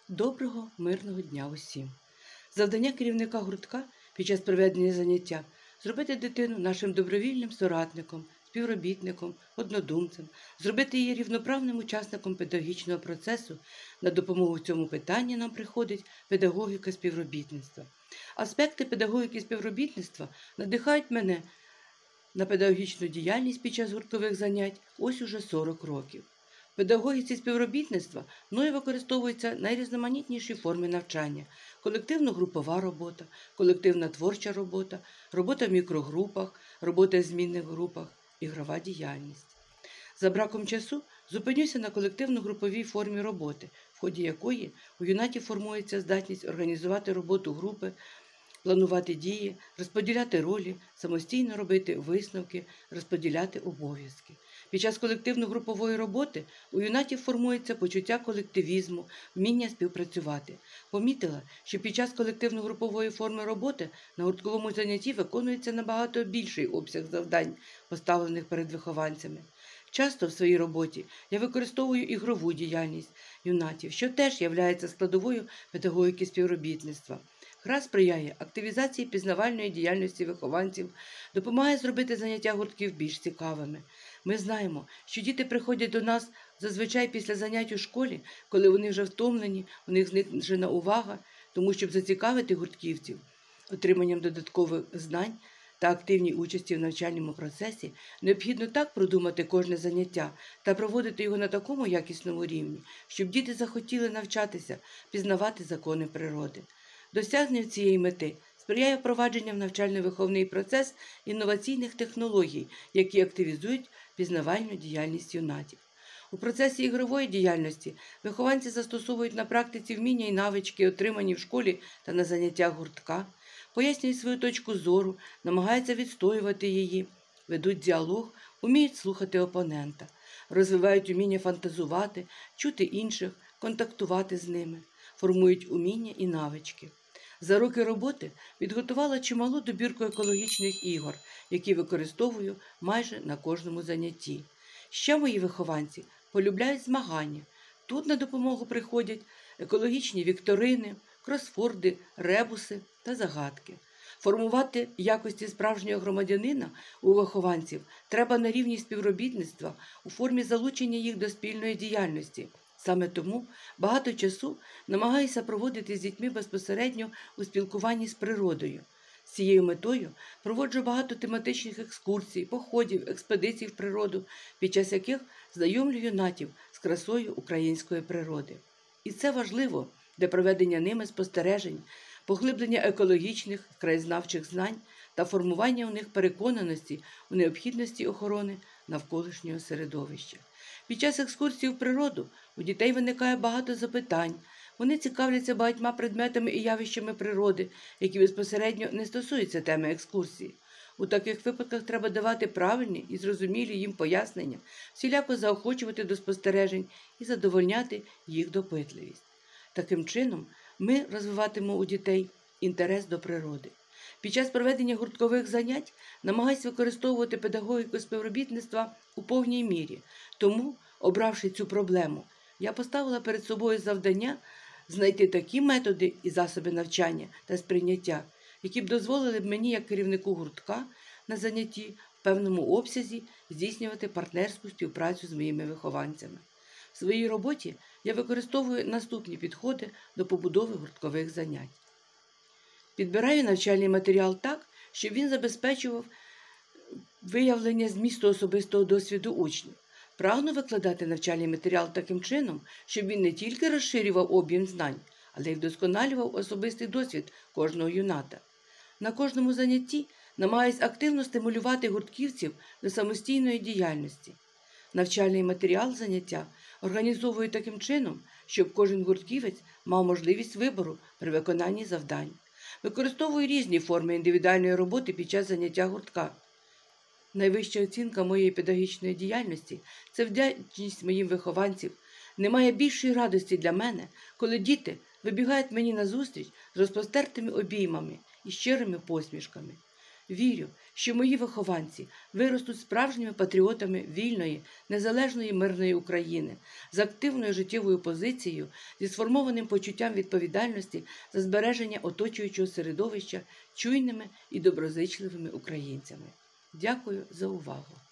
Доброго, мирного дня усім! Завдання керівника гуртка під час проведення заняття – зробити дитину нашим добровільним соратником, співробітником, однодумцем, зробити її рівноправним учасником педагогічного процесу. На допомогу в цьому питанні нам приходить педагогіка співробітництва. Аспекти педагогіки співробітництва надихають мене на педагогічну діяльність під час гурткових занять ось уже 40 років. В педагогіці співробітництва мною використовуються найрізноманітніші форми навчання – колективно-групова робота, колективна творча робота, робота в мікрогрупах, робота в змінних групах, ігрова діяльність. За браком часу зупинюся на колективно-груповій формі роботи, в ході якої у юнатів формується здатність організувати роботу групи, планувати дії, розподіляти ролі, самостійно робити висновки, розподіляти обов'язки. Під час колективно-групової роботи у юнатів формується почуття колективізму, вміння співпрацювати. Помітила, що під час колективно-групової форми роботи на гуртковому занятті виконується набагато більший обсяг завдань, поставлених перед вихованцями. Часто в своїй роботі я використовую ігрову діяльність юнатів, що теж є складовою педагогіки співробітництва. Гра сприяє активізації пізнавальної діяльності вихованців, допомагає зробити заняття гуртків більш цікавими. Ми знаємо, що діти приходять до нас зазвичай після занять у школі, коли вони вже втомлені, у них знижена увага, тому щоб зацікавити гуртківців отриманням додаткових знань та активній участі в навчальному процесі, необхідно так продумати кожне заняття та проводити його на такому якісному рівні, щоб діти захотіли навчатися, пізнавати закони природи. Досягненню цієї мети сприяє впровадження в навчально-виховний процес інноваційних технологій, які активізують пізнавальну діяльність юнатів. У процесі ігрової діяльності вихованці застосовують на практиці вміння і навички, отримані в школі та на заняттях гуртка, пояснюють свою точку зору, намагаються відстоювати її, ведуть діалог, вміють слухати опонента, розвивають уміння фантазувати, чути інших, контактувати з ними, формують уміння і навички. За роки роботи підготувала чималу добірку екологічних ігор, які використовую майже на кожному занятті. Ще мої вихованці полюбляють змагання. Тут на допомогу приходять екологічні вікторини, кросфорди, ребуси та загадки. Формувати якості справжнього громадянина у вихованців треба на рівні співробітництва у формі залучення їх до спільної діяльності. Саме тому багато часу намагаюся проводити з дітьми безпосередньо у спілкуванні з природою. З цією метою проводжу багато тематичних екскурсій, походів, експедицій в природу, під час яких знайомлю юнатів з красою української природи. І це важливо для проведення ними спостережень, поглиблення екологічних, краєзнавчих знань та формування у них переконаності у необхідності охорони навколишнього середовища. Під час екскурсії в природу у дітей виникає багато запитань. Вони цікавляться багатьма предметами і явищами природи, які безпосередньо не стосуються теми екскурсії. У таких випадках треба давати правильні і зрозумілі їм пояснення, всіляко заохочувати до спостережень і задовольняти їх допитливість. Таким чином, ми розвиватимемо у дітей інтерес до природи. Під час проведення гурткових занять намагаюсь використовувати педагогіку співробітництва у повній мірі. Тому, обравши цю проблему, я поставила перед собою завдання знайти такі методи і засоби навчання та сприйняття, які б дозволили б мені, як керівнику гуртка, на занятті в певному обсязі здійснювати партнерську співпрацю з моїми вихованцями. В своїй роботі я використовую наступні підходи до побудови гурткових занять. Підбираю навчальний матеріал так, щоб він забезпечував виявлення змісту особистого досвіду учнів. Прагну викладати навчальний матеріал таким чином, щоб він не тільки розширював об'єм знань, але й вдосконалював особистий досвід кожного юната. На кожному занятті намагаюсь активно стимулювати гуртківців до самостійної діяльності. Навчальний матеріал заняття організовую таким чином, щоб кожен гуртківець мав можливість вибору при виконанні завдань. Використовую різні форми індивідуальної роботи під час заняття гуртка. Найвища оцінка моєї педагогічної діяльності – це вдячність моїм вихованців. Немає більшої радості для мене, коли діти вибігають мені назустріч з розпростертими обіймами і щирими посмішками. Вірю, що мої вихованці виростуть справжніми патріотами вільної, незалежної мирної України, з активною життєвою позицією, зі сформованим почуттям відповідальності за збереження оточуючого середовища, чуйними і доброзичливими українцями. Дякую за увагу!